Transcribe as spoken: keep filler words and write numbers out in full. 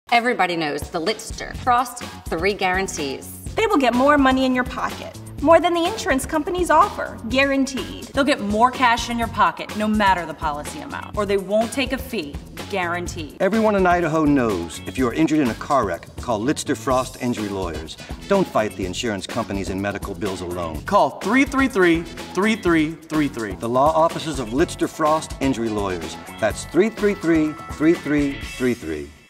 Everybody knows the Litster Frost three guarantees. They will get more money in your pocket, more than the insurance companies offer, guaranteed. They'll get more cash in your pocket, no matter the policy amount, or they won't take a fee, guaranteed. Everyone in Idaho knows if you are injured in a car wreck, call Litster Frost Injury Lawyers. Don't fight the insurance companies and medical bills alone. Call three three three, three three three three. The law offices of Litster Frost Injury Lawyers. That's three three three, three three three three.